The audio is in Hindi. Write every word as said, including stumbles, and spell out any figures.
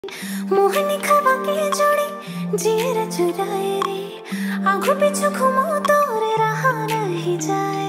मोहनी खवा के जोड़ी जीर चुराए रे, आंखों पीछे घूमो तो रे रहा नहीं जाए।